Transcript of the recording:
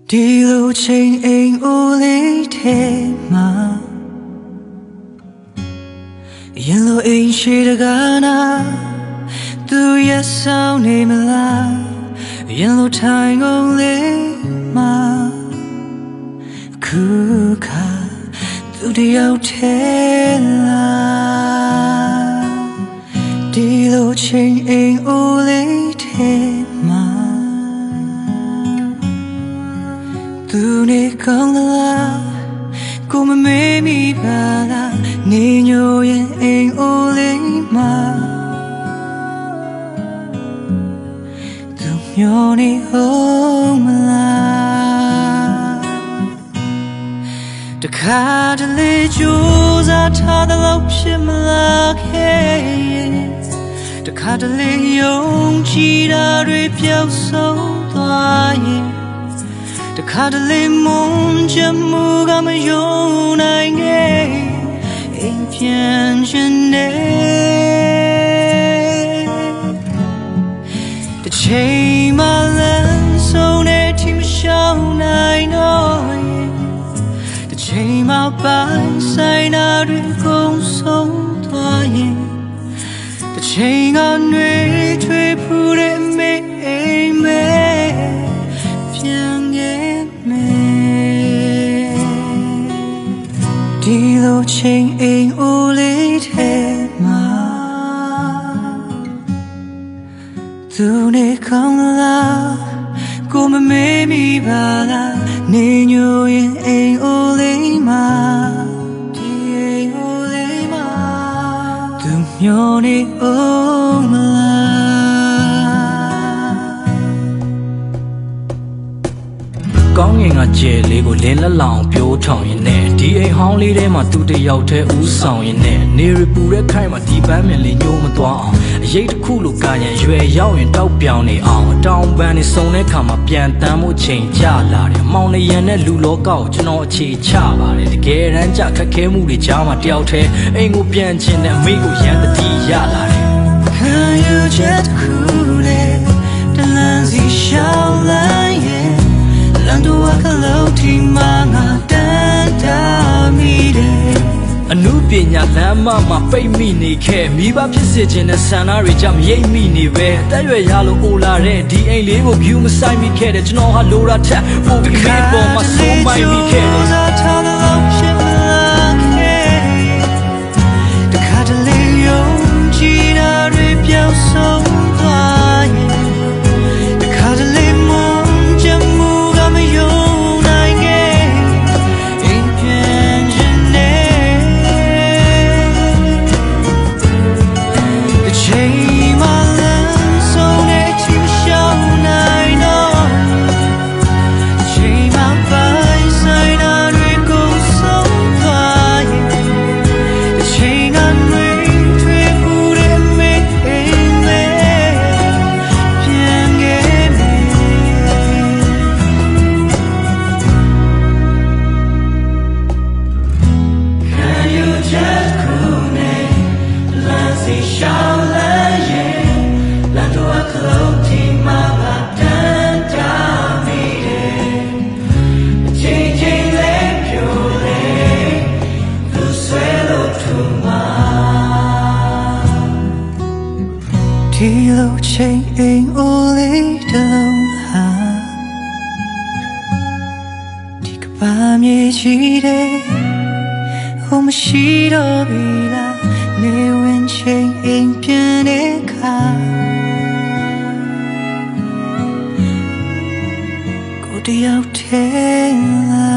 ဒီလိုချိန်အိမ်အိုးလေးထဲမှာရင်လိုအိမ်ရှိတကားနာသူရဲ့ဆောင်နေမလားရင်လိုထိုင်ကုန်လေးမှာခုခါသူတယောက်ထဲလားဒီလိုချိန်အိမ်အိုးလေးထဲမှာသူနေကောင်းလားကိုမမေးမိပါလားနေညိုရင်အိမ်အိုးလေးမှာသူမျောနေဟုတ်မလားတခါတလေကြိုးစားထားတဲ့လောက်ဖြစ်မလားခဲ့တခါတလေယုံကြည်တာတွေပျောက်ဆုံးသွားရင်တခါတလေမုန်းချမှုကမယုံနိုင်ခဲ့အိမ်ပြန်ချင်တယ်တစ်ချိန်မှလမ်းဆုံးတဲ့ထိမရှောင်နိုင်တော့တစ်ချိန်မှပိုင်ဆိုင်တာတွေကုန်ဆုံးသွားရင်တစ်ချိန်ကနှွေးထွေးဖူးတဲ့မေးအိမ်မဲပြန်ဒီလိုချိန်အိမ်အိုးလေးထဲမှာသူနေကောင်းလားကိုမမေးမိပါလားနေညိုရင်အိမ်အိုးလေးမှာဒီအိမ်အိုးလေးမှာသူမျောနေအောင်မလားကောင်းငင်ကကျဲလေးကိုလင်းလက်လောင်ပြိုးထောင်ရင်နဲ့ဒီအိမ်ဟောင်းလေးထဲမှာသူတယောက်တည်းဦးဆောင်ရင်နဲ့နေရပူတဲ့ခိုင်မှာဒီပန်းမြင်လေးညှိုးမသွားအောင်အရေးတစ်ခုလိုကရန်ရွယ်ရောက်ရင်တောက်ပြောင်နေအောင်အတောင်ပန်းနေစုံတဲ့ခါမှာပြန်တမ်းမှုချိန်ကြလာတယ်မောင်နေရန်နဲ့လူလောကကိုကျွန်တော်အခြေချပါတယ်တကယ်တမ်းကြခက်ခဲမှုတွေကြားမှာတယောက်တည်းအိမ်ကိုပြန်ချင်တဲ့အမေကိုရန်တတိရလာတယ် Can you just cool it တလန်းစီရှောင်းလိုက်ရဲ့လမ်းတော့ကလို့ဒီမှာငါတန်တာမိတယ်အနုပညာလမ်းမမှာပိတ်မိနေခဲ့မိဘဖြစ်စေခြင်းနဲ့ဆန္ဒတွေကြောင့်မရိပ်မိနေပဲအသက်ရွယ်ရလို့အိုလာတဲ့ဒီအိမ်လေးကို view မဆိုင်မိခဲ့တဲ့ကျွန်တော်ဟာလိုရာထက်ပိုပြီးမိပေါ်မှာဆုံးမိုက်မိခဲ့တယ်တခါတလေယုံကြည်တာတွေပြောင်းဆုံးသွားရင်တခါတလေမုန်းချမှုကမယုံနိုင်ခဲ့အိမ်ပြန်ချင်တယ်တစ်ချိန်မှလမ်းဆုံးတဲ့ထိမရှောင်နိုင်တော့တစ်ချိန်မှပိုင်ဆိုင်တာတွေကုန်ဆုံးသွားရင်တစ်ချိန်ကနှွေးထွေးဖူးတဲ့မေးအိမ်မဲပြန်ခဲ့မယ် Can you just cool me လမ်းစီရှောင်းလိုက်ရင်လမ်းတော့ကလို့ဒီမှာပါတန်တာမိတယ်အချိန်ချင်းလေးပြိုလေးသူဆွဲလို့ထူမှာဒီလိုချိန်အိမ်အိုးလေးတစ်လုံးဟာဒီကဘာမြေကြီးတဲ့ဟိုမရှိတော့ပြီလားနေဝင်ချိန်အိမ်ပြန်တဲ့ခါကိုတယောက်ထဲလား